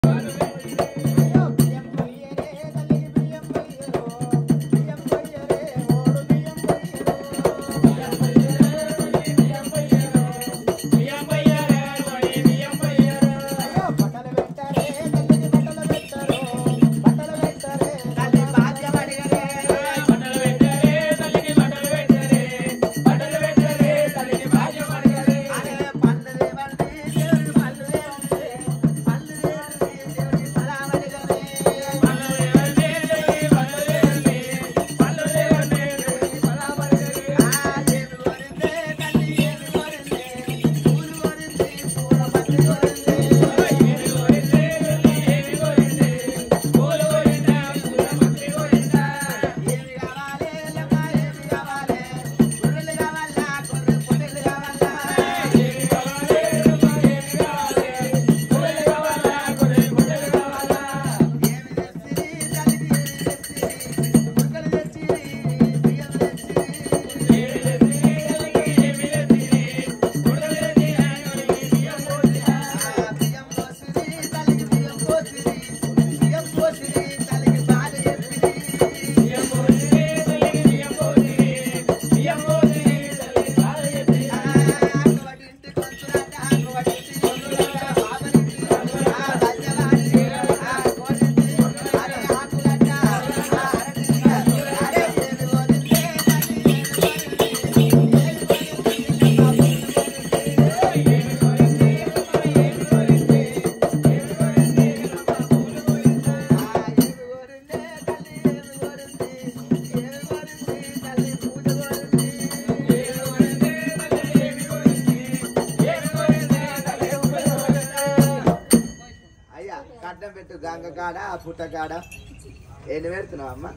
గంగకాడ పుట్టకాడ ఎన్ని పెడుతున్నావు అమ్మ?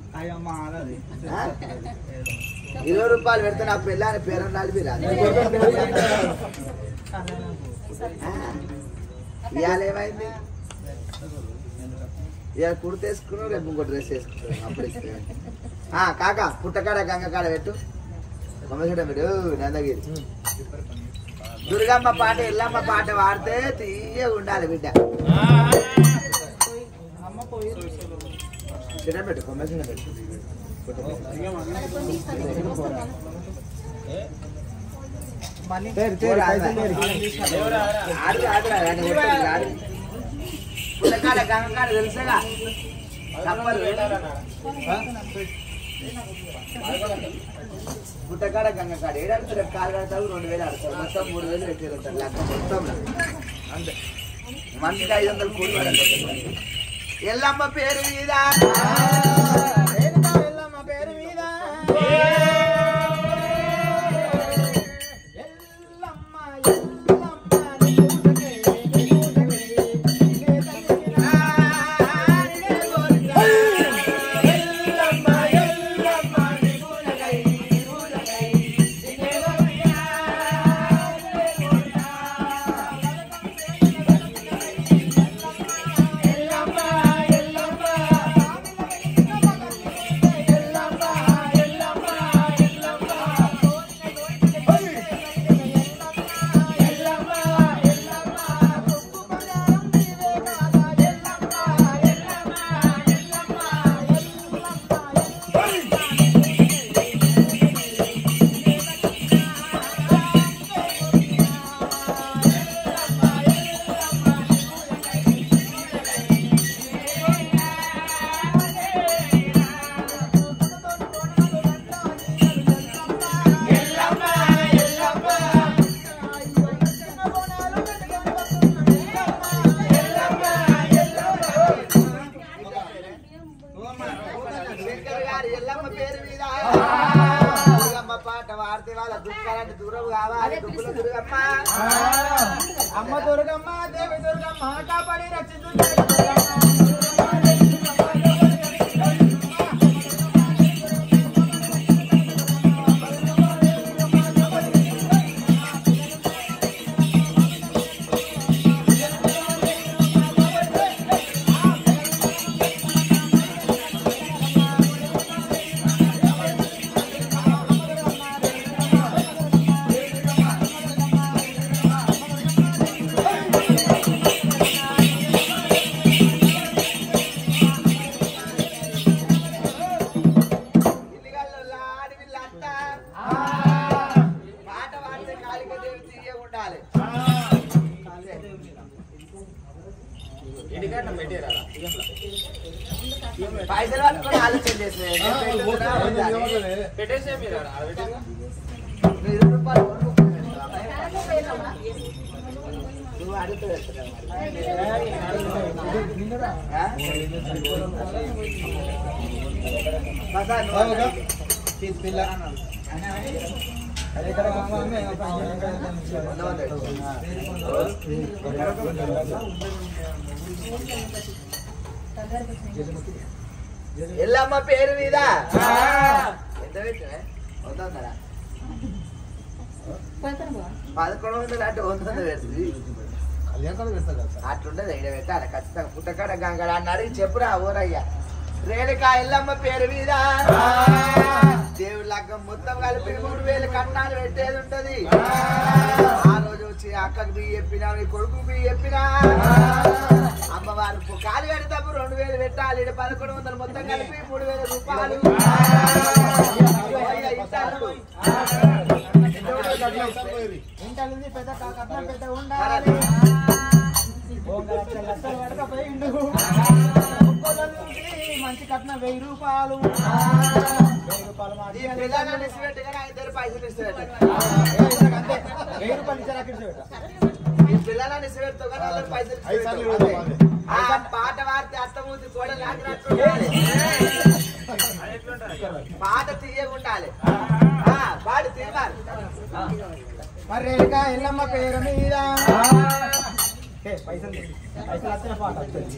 20 రూపాయలు పెడితే నా పిల్లని పేరు నలిపిరా ఇవాళ ఏమైంది? ఇవాళ కుర్తేసుకున్నావు, రేపు ఇంకో డ్రెస్ వేసుకున్నావు. అప్పుడు కాక పుట్టకాడ గంగకాడ పెట్టు. కొమ్మగడ్డ పెట్టు. నందగిరి దుర్గమ్మ పాట ఎల్లమ్మ పాట వాడితే తీయ ఉండాలి బిడ్డ. పెట్టు కొమ్మగడ్డ పెట్టు. పుట్టకాడ గంగకాడ తెలుసుగా పుట్టకాడ గంగకాడ ఏడాడుతారు. రేపు 4 గంటలు 2000 ఆడతారు. మొత్తం 3000 పెట్టారు లెక్క మొత్తం అంతే. మంచికి 500 కూలి పడాలి. ఎల్లమ్మ పేరు మీద ఎల్లమ్మ పేరు మీద పాట వాడితే వాళ్ళ దుఃఖాలంటే దూరం కావాలి. దుఃఖుల దుర్గమ్మ అమ్మ దుర్గమ్మ దేవి దుర్గమ్మ కాపాడి రక్షించు. పైసలు పట్టుకొని ఆలోచన చేసినాయి నువ్వు అడుగుతావు ఎల్లమ్మ పేరు మీద ఎంత పెట్టినా 1100 అంటే 100 పెడుతుంది అట్లుంటది ఇక్కడ పెట్టాలి ఖచ్చితంగా పుట్టకాడ గంగడ అన్నాడు చెప్పురా ఓరయ్యా రేణుకా ఎల్లమ్మ పేరు మీద దేవుడి లగ్గం మొత్తం కలిపి 3000 కట్నాలు పెట్టేది ఉంటది ఆ రోజు వచ్చి అక్కకు బియ్య చెప్పినా నీ కొడుకు బియ్య చెప్పినా అమ్మవారు కాలు కడితేప్పుడు 2000 పెట్టాలి 1100 మొత్తం కలిపి 3000 రూపాయలు పెద్ద కట్నం పెద్ద ఉండాలి మంచి కట్నం 1000 రూపాయలు ఇద్దరు పైసలు ఇస్తారు ఈ పిల్లలని ఇసుపెడతావు కానీ వాళ్ళకి పైసలు పాట పాడితే అత్తమూర్తి కూడా లాగినట్టు పాట తీయకుండాలి పాడు తీయాలి మరి రేణుకా ఎల్లమ్మ పేరు మీద పైసలు వచ్చిన పాట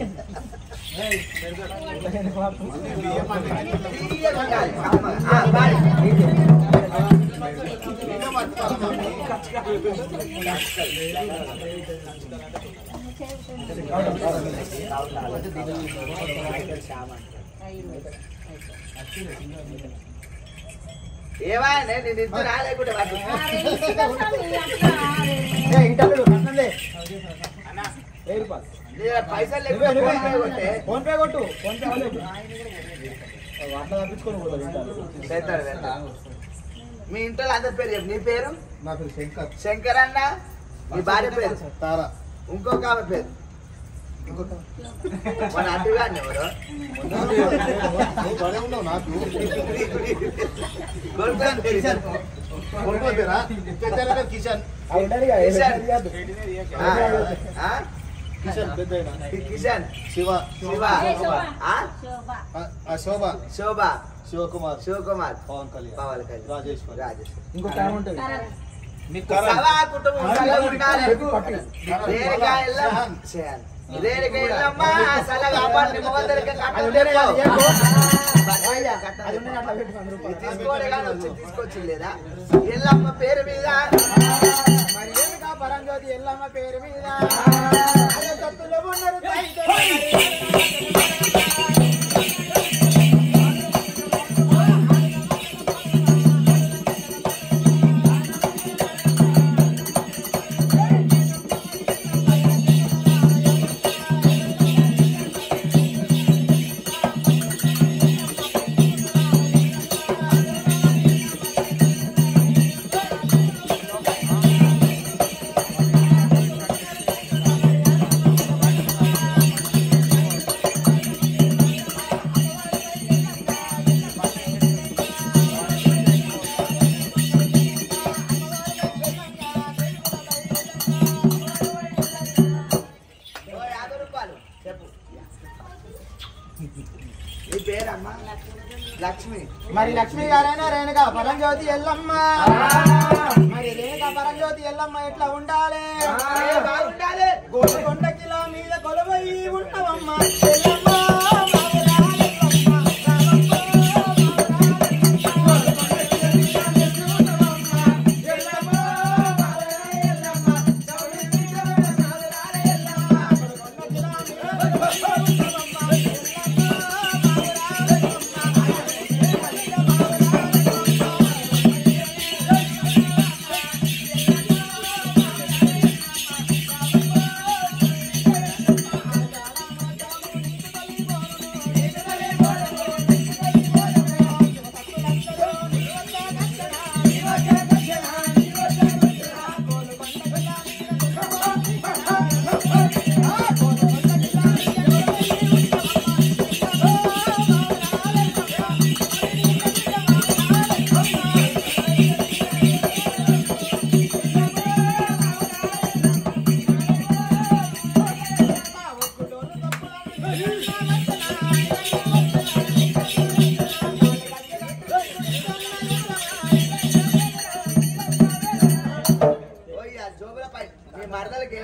ఏమా నేను ఇద్దరు రాలేకుండా పైసలు ఫోన్ పే కొట్టు మీ ఇంట్లో అందరి పేరు చెప్పు నీ పేరు నా పేరు శంకర్ శంకర్ అన్న మీ భార్య పేరు తారా ఇంకొక ఆమె పేరు మన అడ్డుగాన్ని ఎవరు కిషన్ కిషన్ శివ శివ శోభ శోభ శివకుమార్ శివకుమార్ పవన్ కళ్యాణ్ రాజేశ్వర్ రాజేశ్వర్ ఇంకొక ఉంటుంది కుటుంబం తీసుకొచ్చి లేదా ఎల్లమ్మ పేరు మీద పరంజ్యోతి ఎల్లమ్మ పేరు మీద లక్ష్మి మరి లక్ష్మి గారైనా రేణుకా పరంజ్యోతి ఎల్లమ్మ మరి రేణుకా పరంజ్యోతి ఎల్లమ్మ ఎట్లా ఉండాలి బాగుండాలి గోల్కొండ కిలా మీద కొలవై ఉంటావమ్మ ఎల్లమ్మ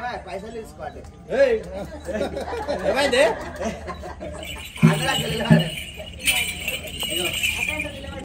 ఏమై పైసలు తీసుకోండి ఏమైంది అందులో